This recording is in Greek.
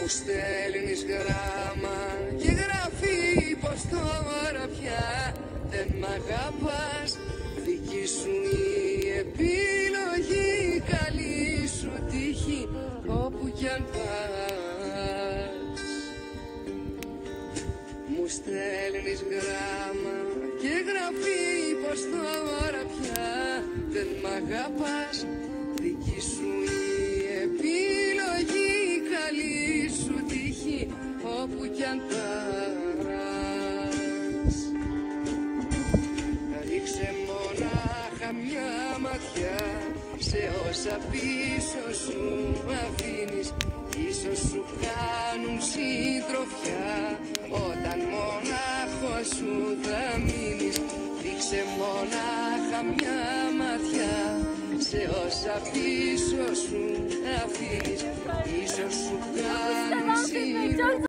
στέλνεις γράμμα και γράφει πως τώρα πια δεν μ' αγαπάς. Δική σου η επιλογή, καλή σου τύχη όπου κι αν πας. Μου στέλνεις γράμμα και γράφει πως τώρα πια δεν μ' αγαπάς. Δική σου η επιλογή, καλή σου τύχη όπου κι αν πας. Ρίξε μονάχα μια ματιά σε όσα πίσω σου αφήνεις. Ίσως σου κάνουν συντροφιά όταν μονάχος σου θα μείνεις. Ρίξε μονάχα μια ματιά σε όσα πίσω σου αφήνεις. Ίσως σου κάνουν συντροφιά.